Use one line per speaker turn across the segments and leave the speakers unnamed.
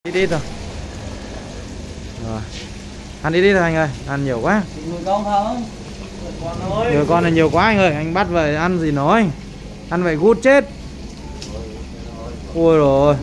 Ít rồi. Rồi. Ăn ít thôi anh ơi, ăn nhiều quá.
Người con thôi.
Nhiều con là nhiều quá anh ơi, anh bắt về ăn gì nói. Ăn vậy gút chết. Ui rồi.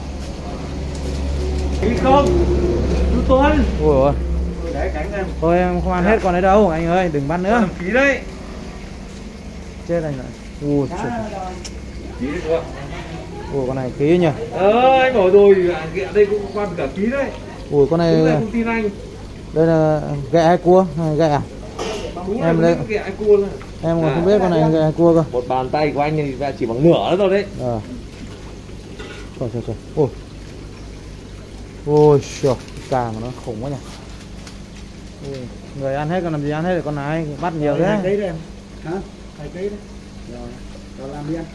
Ký không? Chú Tuấn.
Ui rồi.
Để cảnh em.
Thôi em không ăn hết con đấy đâu, anh ơi, đừng bắt nữa.
Ký đấy.
Chết anh ạ. Ui trời.
Ký đấy chưa?
Ui con này ký nhỉ.
Anh bảo rồi, đây cũng quan cả ký đấy.
Ui con này.
Đúng là không tin anh.
Đây là ghẹ hay cua? Hay ghẹ à? Em đây.
Ghẹ cua nữa.
Em còn không biết con này ghẹ hay cua cơ.
Một bàn tay của anh thì chỉ bằng nửa thôi đấy.
Trời. Ôi. Ôi trời, càng nó khủng quá nhỉ. Ui. Người ăn hết, còn làm gì ăn hết được con này, bắt nhiều thế.
2 kg đấy em. Hả? 2 kg đấy. Rồi làm đi anh.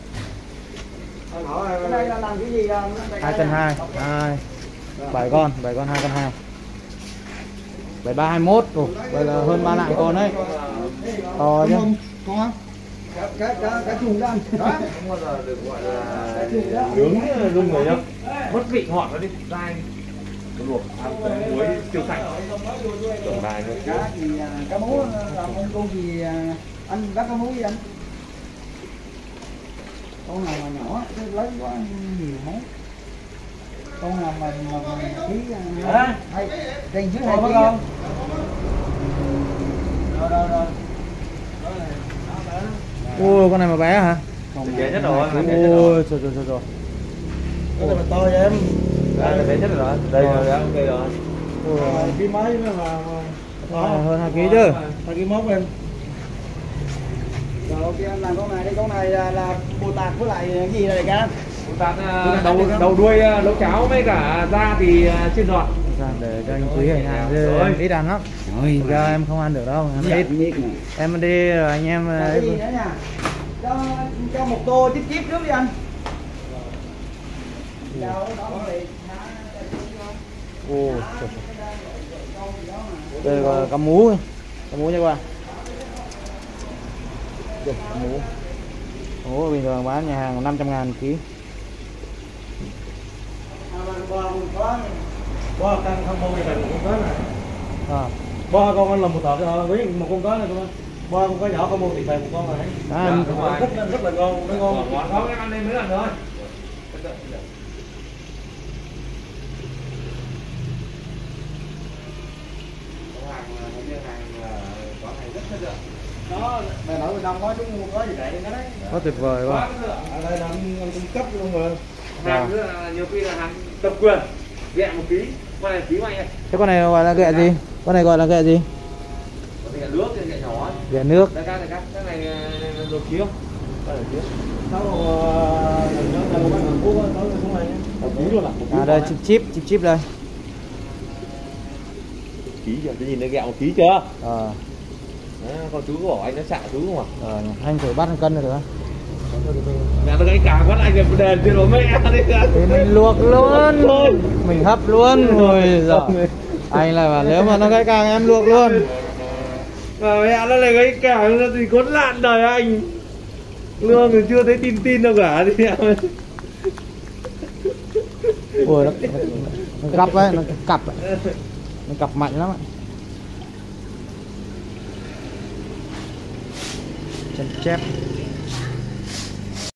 Cái này là làm cái gì đâu?
2 cân 2. 7 con 2 cân 2. 73 21. Ồ, đây là hơn 3 lạng con đấy. To chứ.
Có. Cá trùng đó anh. Đó. Không bao giờ được gọi là nướng rung người nhá. Mất vị ngọt nó đi, dai đi. Luộc ăn muối tiêu sạch. Tổng đài nữa. Cá thì cá mú làm con gì anh bắt cá mú gì anh? Con nào mà nhỏ lấy quá nhiều món. Con nào mà ký hay trên dưới 2 kg không? Rồi.
Ui con này mà bé hả?
Bé nhất rồi.
Ôi trời.
Cái này mà to vậy em. Đây là bé nhất rồi. Đây rồi, ok rồi. Ký mấy nữa mà
hơn 2 kg chứ.
2 kg mốt em. Rồi ok anh làm con này đi, con này là bồ tạt với lại cái gì đây ca? Bồ tạt đầu đuôi lấu cháo với cả da thì chiên giòn.
Để cho anh Quý hành hàng chứ ít ăn lắm. Rồi giờ em không ăn được đâu, ăn ít. Em đi rồi anh em
cái gì nữa nha. Cho một tô chip trước đi anh.
Ồ trời. Đây là cá mú nha các bạn. Đây, cá mú. Ồ, bình thường bán nhà hàng 500.000 ký.
Bo căng không mua về một con cá này. Bo con anh làm một tờ với một con cá này con. Bo con cá nhỏ không mua thì về một con này. Rất là ngon, nó ngon. Ngon em ăn đi mấy lần thôi. Đó, mày nói bên Đông nói chúng có gì vậy cái đấy.
Quá tuyệt vời quá.
Ở đây là anh cung cấp luôn rồi. Hàng nữa là nhiều khi là hàng độc quyền. Ghẹ 1 kg, con này ký của anh ơi.
Thế con này gọi là ghẹ gì? Con này gọi là ghẹ gì?
Con này ghẹ nước, ghẹ nhỏ ấy.
Ghẹ nước.
Đây cái này đồ ký không? Đây là ký. Sau nó bắt Hàn Quốc nó xuống này nhé. Ký luôn à?
Đây chip đây.
Ký chưa? Cái nhìn nó ghẹ 1 kg chưa? Con chú có bảo anh nó xạ chú không à?
Anh thử bắt 1 cân được không?
Nhà nó cái cả bắt anh là đền trên đó mẹ đi.
Thì mình luộc luôn. Mình hấp luôn rồi giờ. Anh lại bảo nếu mà nó gãy càng em luộc luôn.
Mà mẹ nó lại gãy càng nó thì khốn nạn đời anh. Lương thì chưa thấy tin đâu cả thì em.
Ui nó gắp ấy, nó cặp ấy. Nó cặp mạnh lắm ạ. Chân chép.